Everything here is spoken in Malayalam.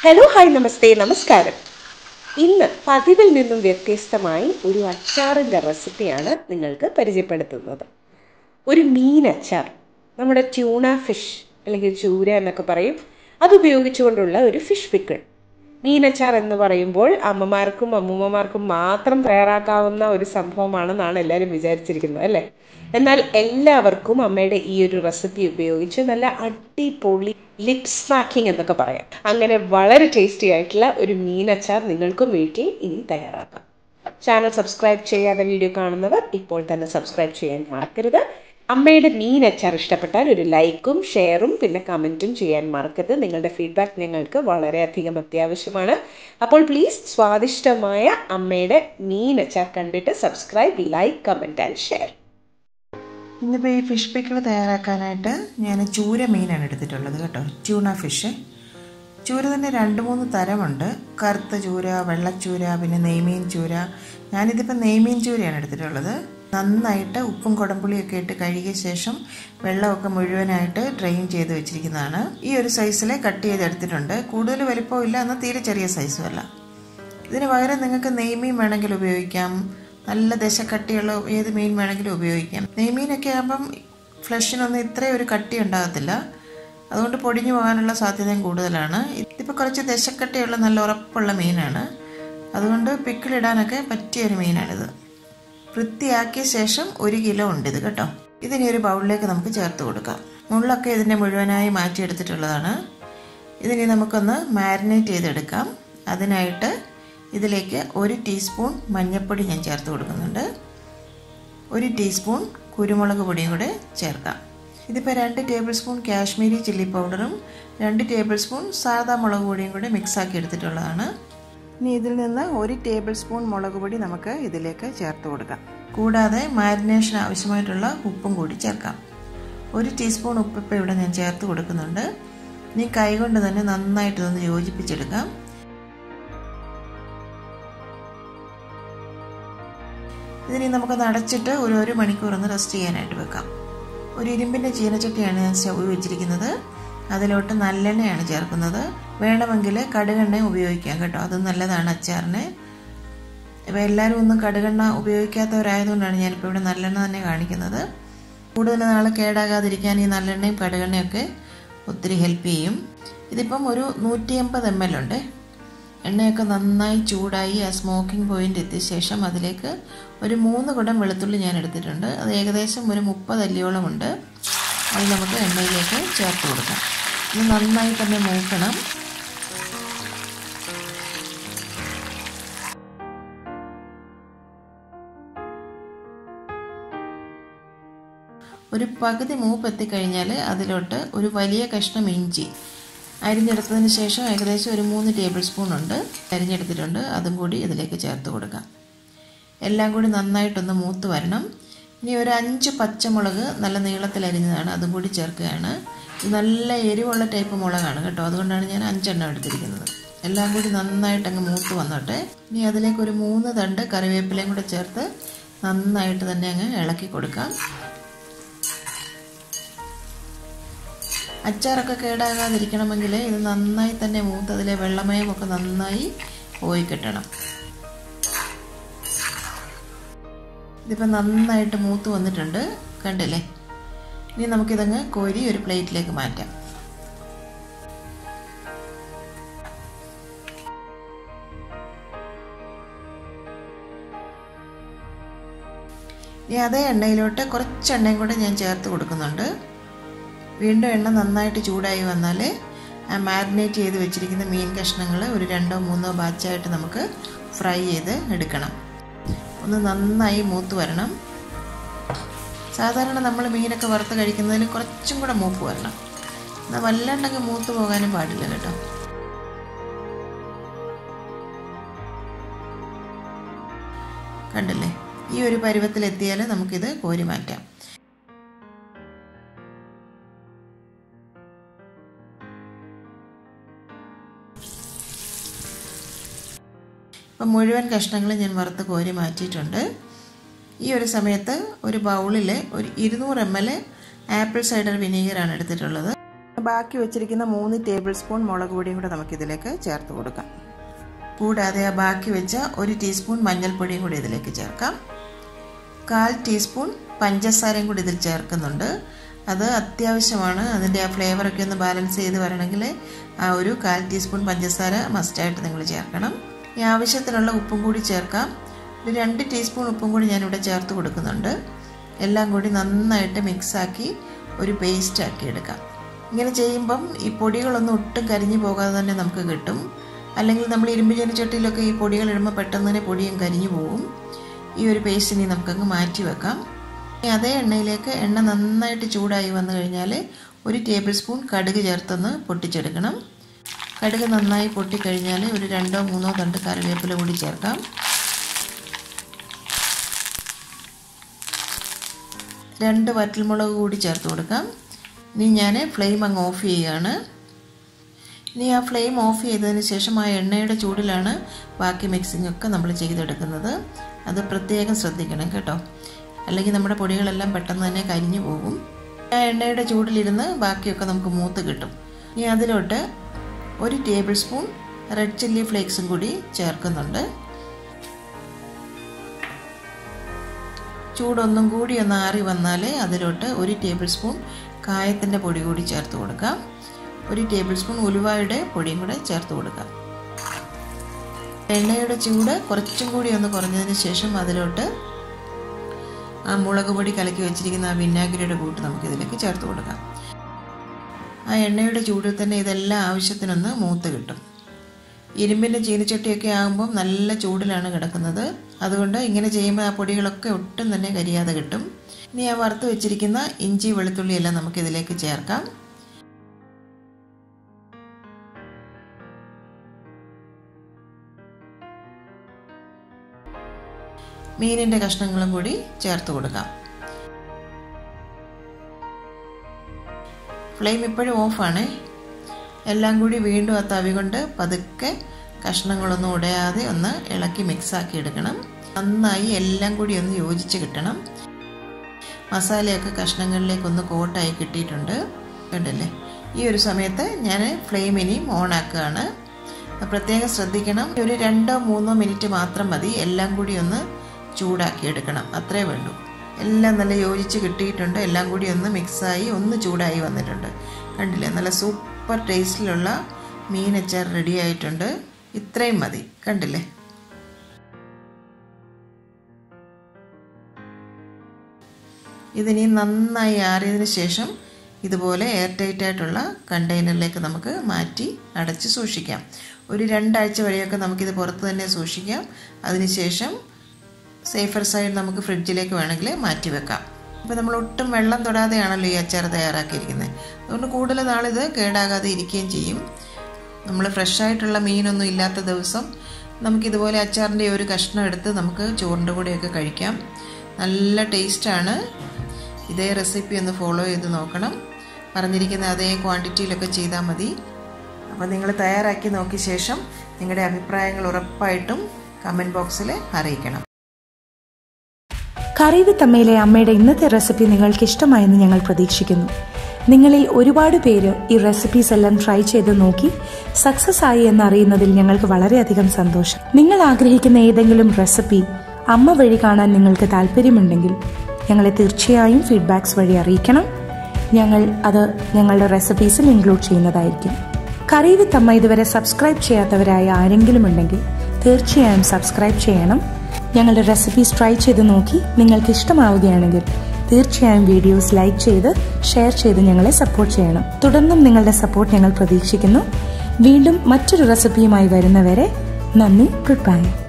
ഹലോ ഹായ് നമസ്തേ നമസ്കാരം. ഇന്ന് പതിവിൽ നിന്നും വ്യത്യസ്തമായി ഒരു അച്ചാറിൻ്റെ റെസിപ്പിയാണ് നിങ്ങൾക്ക് പരിചയപ്പെടുത്തുന്നത്. ഒരു മീൻ അച്ചാർ, നമ്മുടെ ട്യൂണ ഫിഷ് അല്ലെങ്കിൽ ചൂര എന്നൊക്കെ പറയും, അതുപയോഗിച്ചുകൊണ്ടുള്ള ഒരു ഫിഷ് പിക്കിൾ. മീനച്ചാർ എന്ന് പറയുമ്പോൾ അമ്മമാർക്കും അമ്മൂമ്മമാർക്കും മാത്രം തയ്യാറാക്കാവുന്ന ഒരു സംഭവമാണെന്നാണ് എല്ലാവരും വിചാരിച്ചിരിക്കുന്നത് അല്ലേ? എന്നാൽ എല്ലാവർക്കും അമ്മയുടെ ഈ ഒരു റെസിപ്പി ഉപയോഗിച്ച് നല്ല അടിപൊളി ലിപ് സ്മാക്കിംഗ് എന്നൊക്കെ പറയാം, അങ്ങനെ വളരെ ടേസ്റ്റി ആയിട്ടുള്ള ഒരു മീനച്ചാർ നിങ്ങൾക്കും വീട്ടിൽ ഇനി തയ്യാറാക്കാം. ചാനൽ സബ്സ്ക്രൈബ് ചെയ്യാതെ വീഡിയോ കാണുന്നവർ ഇപ്പോൾ തന്നെ സബ്സ്ക്രൈബ് ചെയ്യാൻ മറക്കരുത്. അമ്മയുടെ മീൻ അച്ചാർ ഇഷ്ടപ്പെട്ടാൽ ഒരു ലൈക്കും ഷെയറും പിന്നെ കമൻറ്റും ചെയ്യാൻ മറക്കരുത്. നിങ്ങളുടെ ഫീഡ്ബാക്ക് ഞങ്ങൾക്ക് വളരെയധികം അത്യാവശ്യമാണ്. അപ്പോൾ പ്ലീസ് സ്വാദിഷ്ടമായ അമ്മയുടെ മീൻ അച്ചാർ കണ്ടിട്ട് subscribe, like, comment and share. ഇന്നിപ്പോൾ ഈ ഫിഷ് പിക്കിൾ തയ്യാറാക്കാനായിട്ട് ഞാൻ ചൂര മീനാണ് എടുത്തിട്ടുള്ളത് കേട്ടോ. Tuna fish. ചൂര തന്നെ 2-3 തരമുണ്ട്. കറുത്ത ചൂര, വെള്ളച്ചൂര, പിന്നെ നെയ്മീൻ ചൂര. ഞാനിതിപ്പോൾ നെയ്മീൻ ചൂരയാണ് എടുത്തിട്ടുള്ളത്. നന്നായിട്ട് ഉപ്പും കുടംപുളിയൊക്കെ ഇട്ട് കഴുകിയ ശേഷം വെള്ളമൊക്കെ മുഴുവനായിട്ട് ഡ്രെയിൻ ചെയ്ത് വെച്ചിരിക്കുന്നതാണ്. ഈ ഒരു സൈസിൽ കട്ട് ചെയ്തെടുത്തിട്ടുണ്ട്. കൂടുതൽ വലിപ്പമില്ല, എന്നാൽ തീരെ ചെറിയ സൈസും അല്ല. ഇതിന് പകരം നിങ്ങൾക്ക് നെയ്മീൻ വേണമെങ്കിൽ ഉപയോഗിക്കാം, നല്ല ദശക്കട്ടിയുള്ള ഏത് മീൻ വേണമെങ്കിലും ഉപയോഗിക്കാം. നെയ്മീനൊക്കെ ആകുമ്പം ഫ്ലഷിനൊന്നും ഇത്രയും ഒരു കട്ടി ഉണ്ടാകത്തില്ല, അതുകൊണ്ട് പൊടിഞ്ഞു പോകാനുള്ള സാധ്യതയും കൂടുതലാണ്. ഇതിപ്പോൾ കുറച്ച് ദശക്കട്ടിയുള്ള നല്ല ഉറപ്പുള്ള മീനാണ്, അതുകൊണ്ട് പിക്കിളിടാനൊക്കെ പറ്റിയൊരു മീനാണിത്. വൃത്തിയാക്കിയ ശേഷം 1 കിലോ ഉണ്ട് ഇത് കേട്ടോ. ഇതിനി ഒരു ബൗളിലേക്ക് നമുക്ക് ചേർത്ത് കൊടുക്കാം. മുള്ളൊക്കെ ഇതിൻ്റെ മുഴുവനായി മാറ്റിയെടുത്തിട്ടുള്ളതാണ്. ഇതിനി നമുക്കൊന്ന് മാരിനേറ്റ് ചെയ്തെടുക്കാം. അതിനായിട്ട് ഇതിലേക്ക് 1 ടീസ്പൂൺ മഞ്ഞൾപ്പൊടി ഞാൻ ചേർത്ത് കൊടുക്കുന്നുണ്ട്. 1 ടീസ്പൂൺ കുരുമുളക് പൊടിയും കൂടെ ചേർക്കാം. ഇതിപ്പോൾ 2 ടേബിൾ സ്പൂൺ കാശ്മീരി ചില്ലി പൗഡറും 2 ടേബിൾ സ്പൂൺ സാദാ മുളക് പൊടിയും കൂടെ മിക്സാക്കി എടുത്തിട്ടുള്ളതാണ്. ഇനി ഇതിൽ നിന്ന് 1 ടേബിൾ സ്പൂൺ മുളക് പൊടി നമുക്ക് ഇതിലേക്ക് ചേർത്ത് കൊടുക്കാം. കൂടാതെ മാരിനേഷൻ ആവശ്യമായിട്ടുള്ള ഉപ്പും കൂടി ചേർക്കാം. 1 ടീസ്പൂൺ ഉപ്പ് ഇപ്പോൾ ഇവിടെ ഞാൻ ചേർത്ത് കൊടുക്കുന്നുണ്ട്. ഇനി കൈകൊണ്ട് തന്നെ നന്നായിട്ടൊന്ന് യോജിപ്പിച്ചെടുക്കാം. ഇതിനി നമുക്കൊന്ന് അടച്ചിട്ട് ഒരു 1 മണിക്കൂർ ഒന്ന് റെസ്റ്റ് ചെയ്യാനായിട്ട് വെക്കാം. ഒരു ഇരുമ്പിൻ്റെ ചീനച്ചട്ടിയാണ് ഞാൻ സ്റ്റവ് വെച്ചിരിക്കുന്നത്. അതിലോട്ട് നല്ലെണ്ണയാണ് ചേർക്കുന്നത്. വേണമെങ്കിൽ കടുകെണ്ണ ഉപയോഗിക്കാം കേട്ടോ, അത് നല്ലതാണ് അച്ചാറിന്. ഇപ്പോൾ എല്ലാവരും ഒന്നും കടുകെണ്ണ ഉപയോഗിക്കാത്തവരായതുകൊണ്ടാണ് ഞാനിപ്പോൾ ഇവിടെ നല്ലെണ്ണ തന്നെ കാണിക്കുന്നത്. കൂടുതൽ നാൾ കേടാകാതിരിക്കാൻ ഈ നല്ലെണ്ണയും കടുകെണ്ണയൊക്കെ ഒത്തിരി ഹെൽപ്പ് ചെയ്യും. ഇതിപ്പം ഒരു 150 ml ഉണ്ട്. എണ്ണയൊക്കെ നന്നായി ചൂടായി ആ സ്മോക്കിംഗ് പോയിന്റ് എത്തിയ ശേഷം അതിലേക്ക് ഒരു 3 കുടം വെളുത്തുള്ളി ഞാൻ എടുത്തിട്ടുണ്ട്. അത് ഏകദേശം ഒരു 30 അല്ലിയോളം ഉണ്ട്. അത് നമുക്ക് എണ്ണയിലേക്ക് ചേർത്ത് കൊടുക്കാം. ഇത് നന്നായി തന്നെ മൂക്കണം. ഒരു പകുതി മൂപ്പ് എത്തിക്കഴിഞ്ഞാൽ അതിലോട്ട് ഒരു വലിയ കഷ്ണം ഇഞ്ചി അരിഞ്ഞെടുത്തതിന് ശേഷം ഏകദേശം ഒരു 3 ടേബിൾ സ്പൂൺ ഉണ്ട് അരിഞ്ഞെടുത്തിട്ടുണ്ട്, അതും കൂടി ഇതിലേക്ക് ചേർത്ത് കൊടുക്കാം. എല്ലാം കൂടി നന്നായിട്ടൊന്ന് മൂത്ത് വരണം. ഇനി ഒരു 5 പച്ചമുളക് നല്ല നീളത്തിൽ അരിഞ്ഞതാണ്, അതും കൂടി ചേർക്കുകയാണ്. ഇത് നല്ല എരിവുള്ള ടൈപ്പ് മുളകാണ് കേട്ടോ, അതുകൊണ്ടാണ് ഞാൻ 5 എണ്ണം എടുത്തിരിക്കുന്നത്. എല്ലാം കൂടി നന്നായിട്ട് അങ്ങ് മൂത്ത് വന്നോട്ടെ. ഇനി അതിലേക്ക് ഒരു 3 തണ്ട് കറിവേപ്പിലയും കൂടെ ചേർത്ത് നന്നായിട്ട് തന്നെ അങ്ങ് ഇളക്കി കൊടുക്കാം. അച്ചാറൊക്കെ കേടാകാതിരിക്കണമെങ്കിൽ ഇത് നന്നായി തന്നെ മൂത്ത് അതിലെ വെള്ളമയമൊക്കെ നന്നായി പോയി കിട്ടണം. ഇതിപ്പോൾ നന്നായിട്ട് മൂത്ത് വന്നിട്ടുണ്ട്, കണ്ടില്ലേ? ഇനി നമുക്കിതങ്ങ് കോരി ഒരു പ്ലേറ്റിലേക്ക് മാറ്റാം. ഇനി അതേ എണ്ണയിലോട്ട് കുറച്ച് എണ്ണയും കൂടെ ഞാൻ ചേർത്ത് കൊടുക്കുന്നുണ്ട്. വീണ്ടും എണ്ണ നന്നായിട്ട് ചൂടായി വന്നാൽ ആ മാരിനേറ്റ് ചെയ്ത് വെച്ചിരിക്കുന്ന മീൻ കഷ്ണങ്ങൾ ഒരു 2-3 ബാച്ചായിട്ട് നമുക്ക് ഫ്രൈ ചെയ്ത് എടുക്കണം. ഒന്ന് നന്നായി മൂത്ത് വരണം. സാധാരണ നമ്മൾ മീനൊക്കെ വറുത്ത് കഴിക്കുന്നതിൽ കുറച്ചും കൂടെ മൂപ്പ് വരണം, എന്നാൽ വല്ലാണ്ടങ്ങ് മൂത്ത് പോകാനും പാടില്ല കേട്ടോ. കണ്ടില്ലേ? ഈ ഒരു പരുവത്തിലെത്തിയാൽ നമുക്കിത് കോരി മാറ്റാം. അപ്പം മുഴുവൻ കഷ്ണങ്ങൾ ഞാൻ വറുത്ത് കോരി മാറ്റിയിട്ടുണ്ട്. ഈ ഒരു സമയത്ത് ഒരു ബൗളിൽ ഒരു 200 ml ആപ്പിൾ സൈഡർ വിനീഗറാണ് എടുത്തിട്ടുള്ളത്. ബാക്കി വെച്ചിരിക്കുന്ന 3 ടേബിൾ സ്പൂൺ മുളക് പൊടിയും കൂടെ നമുക്കിതിലേക്ക് ചേർത്ത് കൊടുക്കാം. കൂടാതെ ആ ബാക്കി വെച്ച 1 ടീസ്പൂൺ മഞ്ഞൾപ്പൊടിയും കൂടി ഇതിലേക്ക് ചേർക്കാം. 1/4 ടീസ്പൂൺ പഞ്ചസാരയും കൂടി ഇതിൽ ചേർക്കുന്നുണ്ട്. അത് അത്യാവശ്യമാണ്. അതിൻ്റെ ആ ഫ്ലേവറൊക്കെ ഒന്ന് ബാലൻസ് ചെയ്ത് വരണമെങ്കിൽ ആ ഒരു 1/4 ടീസ്പൂൺ പഞ്ചസാര മസ്റ്റായിട്ട് നിങ്ങൾ ചേർക്കണം. ഈ ആവശ്യത്തിനുള്ള ഉപ്പും കൂടി ചേർക്കാം. ഒരു 2 ടീസ്പൂൺ ഉപ്പും കൂടി ഞാനിവിടെ ചേർത്ത് കൊടുക്കുന്നുണ്ട്. എല്ലാം കൂടി നന്നായിട്ട് മിക്സാക്കി ഒരു പേസ്റ്റാക്കി എടുക്കാം. ഇങ്ങനെ ചെയ്യുമ്പം ഈ പൊടികളൊന്നും ഒട്ടും കരിഞ്ഞു പോകാതെ തന്നെ നമുക്ക് കിട്ടും. അല്ലെങ്കിൽ നമ്മൾ ഇരുമ്പ് ചീനച്ചട്ടിയിലൊക്കെ ഈ പൊടികൾ ഇടുമ്പോൾ പെട്ടെന്ന് തന്നെ പൊടിയും കരിഞ്ഞു പോകും. ഈ ഒരു പേസ്റ്റിനെ നമുക്കങ്ങ് മാറ്റി വെക്കാം. അതേ എണ്ണയിലേക്ക് എണ്ണ നന്നായിട്ട് ചൂടായി വന്നു കഴിഞ്ഞാൽ 1 ടേബിൾ സ്പൂൺ കടുക് ചേർത്തൊന്ന് പൊട്ടിച്ചെടുക്കണം. കടുക് നന്നായി പൊട്ടിക്കഴിഞ്ഞാൽ ഒരു 2-3 തണ്ട് കറിവേപ്പില കൂടി ചേർക്കാം. 2 വറ്റൽമുളക് കൂടി ചേർത്ത് കൊടുക്കാം. ഇനി ഞാൻ ഫ്ലെയിം അങ്ങ് ഓഫ് ചെയ്യുകയാണ്. ഇനി ആ ഫ്ലെയിം ഓഫ് ചെയ്തതിന് ശേഷം ആ എണ്ണയുടെ ചൂടിലാണ് ബാക്കി മിക്സിംഗ് ഒക്കെ നമ്മൾ ചെയ്തെടുക്കുന്നത്. അത് പ്രത്യേകം ശ്രദ്ധിക്കണം കേട്ടോ, അല്ലെങ്കിൽ നമ്മുടെ പൊടികളെല്ലാം പെട്ടെന്ന് തന്നെ കരിഞ്ഞു പോകും. ആ എണ്ണയുടെ ചൂടിലിരുന്ന് ബാക്കിയൊക്കെ നമുക്ക് മൂത്ത് കിട്ടും. ഇനി അതിലോട്ട് 1 ടേബിൾ സ്പൂൺ റെഡ് ചില്ലി ഫ്ലേക്സും കൂടി ചേർക്കുന്നുണ്ട്. ചൂടൊന്നും കൂടി ഒന്ന് ആറി വന്നാൽ അതിലോട്ട് 1 ടേബിൾ സ്പൂൺ കായത്തിൻ്റെ പൊടി കൂടി ചേർത്ത് കൊടുക്കാം. 1 ടേബിൾ സ്പൂൺ ഉലുവയുടെ പൊടിയും കൂടെ ചേർത്ത് കൊടുക്കാം. എണ്ണയുടെ ചൂട് കുറച്ചും കൂടി ഒന്ന് കുറഞ്ഞതിന് ശേഷം അതിലോട്ട് ആ മുളക് പൊടി കലക്കി വെച്ചിരിക്കുന്ന ആ വിനാഗിരിയുടെ കൂട്ട് നമുക്കിതിലേക്ക് ചേർത്ത് കൊടുക്കാം. ആ എണ്ണയുടെ ചൂടിൽ തന്നെ ഇതെല്ലാം ആവശ്യത്തിനൊന്ന് മൂത്ത് കിട്ടും. ഇരുമ്പിൻ്റെ ചീനച്ചട്ടിയൊക്കെ ആകുമ്പം നല്ല ചൂടിലാണ് കിടക്കുന്നത്. അതുകൊണ്ട് ഇങ്ങനെ ചെയ്യുമ്പോൾ ആ പൊടികളൊക്കെ ഒട്ടും തന്നെ കരിയാതെ കിട്ടും. ഇനി ആ വറുത്ത് വെച്ചിരിക്കുന്ന ഇഞ്ചി വെളുത്തുള്ളി എല്ലാം നമുക്കിതിലേക്ക് ചേർക്കാം. മീനിൻ്റെ കഷ്ണങ്ങളും കൂടി ചേർത്ത് കൊടുക്കാം. ഫ്ലെയിം ഇപ്പോഴും ഓഫാണ്. എല്ലാം കൂടി വീണ്ടും ആ തവി കൊണ്ട് പതുക്കെ കഷ്ണങ്ങളൊന്നും ഉടയാതെ ഒന്ന് ഇളക്കി മിക്സാക്കി എടുക്കണം. നന്നായി എല്ലാം കൂടി ഒന്ന് യോജിച്ച് കിട്ടണം. മസാലയൊക്കെ കഷ്ണങ്ങളിലേക്കൊന്ന് കോട്ടായി കിട്ടിയിട്ടുണ്ട് കണ്ടല്ലേ. ഈ ഒരു സമയത്ത് ഞാൻ ഫ്ലെയിം ഇനിയും ഓണാക്കുകയാണ്. പ്രത്യേകം ശ്രദ്ധിക്കണം. ഒരു 2-3 മിനിറ്റ് മാത്രം മതി. എല്ലാം കൂടി ഒന്ന് ചൂടാക്കി എടുക്കണം, അത്രേ വേണ്ടൂ. എല്ലാം നല്ല യോജിച്ച് കിട്ടിയിട്ടുണ്ട്. എല്ലാം കൂടി ഒന്ന് മിക്സായി ഒന്ന് ചൂടായി വന്നിട്ടുണ്ട് കണ്ടില്ലേ. നല്ല സൂപ്പർ ടേസ്റ്റിലുള്ള മീൻ അച്ചാർ റെഡി ആയിട്ടുണ്ട്. ഇത്രയും മതി കണ്ടില്ലേ. ഇതിനി നന്നായി ആറിയതിന് ശേഷം ഇതുപോലെ എയർ ടൈറ്റ് ആയിട്ടുള്ള കണ്ടെയ്നറിലേക്ക് നമുക്ക് മാറ്റി അടച്ച് സൂക്ഷിക്കാം. ഒരു 2 ആഴ്ച വരെയൊക്കെ നമുക്കിത് പുറത്ത് തന്നെ സൂക്ഷിക്കാം. അതിനുശേഷം സേഫർ സൈഡ് നമുക്ക് ഫ്രിഡ്ജിലേക്ക് വേണമെങ്കിൽ മാറ്റി വെക്കാം. ഇപ്പോൾ നമ്മൾ ഒട്ടും വെള്ളം തൊടാതെയാണല്ലോ ഈ അച്ചാർ തയ്യാറാക്കിയിരിക്കുന്നത്. അതുകൊണ്ട് കൂടുതൽ നാളിത് കേടാകാതെ ഇരിക്കുകയും ചെയ്യും. നമ്മൾ ഫ്രഷായിട്ടുള്ള മീനൊന്നും ഇല്ലാത്ത ദിവസം നമുക്കിതുപോലെ അച്ചാറിൻ്റെ ഒരു കഷ്ണം എടുത്ത് നമുക്ക് ചോറിൻ്റെ കൂടെയൊക്കെ കഴിക്കാം. നല്ല ടേസ്റ്റാണ്. ഇതേ റെസിപ്പി ഒന്ന് ഫോളോ ചെയ്ത് നോക്കണം. പറഞ്ഞിരിക്കുന്ന അതേ ക്വാണ്ടിറ്റിയിലൊക്കെ ചെയ്താൽ മതി. അപ്പോൾ നിങ്ങൾ തയ്യാറാക്കി നോക്കിയ ശേഷം നിങ്ങളുടെ അഭിപ്രായങ്ങൾ ഉറപ്പായിട്ടും കമൻറ്റ് ബോക്സിൽ അറിയിക്കണം. കറിവിത്തമ്മയിലെ അമ്മയുടെ ഇന്നത്തെ റെസിപ്പി നിങ്ങൾക്ക് ഇഷ്ടമായെന്ന് ഞങ്ങൾ പ്രതീക്ഷിക്കുന്നു. നിങ്ങളിൽ ഒരുപാട് പേര് ഈ റെസിപ്പീസ് എല്ലാം ട്രൈ ചെയ്ത് നോക്കി സക്സസ് ആയി എന്നറിയുന്നതിൽ ഞങ്ങൾക്ക് വളരെയധികം സന്തോഷം. നിങ്ങൾ ആഗ്രഹിക്കുന്ന ഏതെങ്കിലും റെസിപ്പി അമ്മ വഴി കാണാൻ നിങ്ങൾക്ക് താല്പര്യമുണ്ടെങ്കിൽ ഞങ്ങളെ തീർച്ചയായും ഫീഡ്ബാക്സ് വഴി അറിയിക്കണം. ഞങ്ങൾ അത് ഞങ്ങളുടെ റെസിപ്പീസിൽ ഇൻക്ലൂഡ് ചെയ്യുന്നതായിരിക്കും. കറിവിത്തമ്മ ഇതുവരെ സബ്സ്ക്രൈബ് ചെയ്യാത്തവരായ ആരെങ്കിലും ഉണ്ടെങ്കിൽ തീർച്ചയായും സബ്സ്ക്രൈബ് ചെയ്യണം. ഞങ്ങളുടെ റെസിപ്പീസ് ട്രൈ ചെയ്ത് നോക്കി നിങ്ങൾക്ക് ഇഷ്ടമാവുകയാണെങ്കിൽ തീർച്ചയായും വീഡിയോസ് ലൈക്ക് ചെയ്ത് ഷെയർ ചെയ്ത് ഞങ്ങളെ സപ്പോർട്ട് ചെയ്യണം. തുടർന്നും നിങ്ങളുടെ സപ്പോർട്ട് ഞങ്ങൾ പ്രതീക്ഷിക്കുന്നു. വീണ്ടും മറ്റൊരു റെസിപ്പിയുമായി വരുന്നവരെ നന്ദി. Good bye.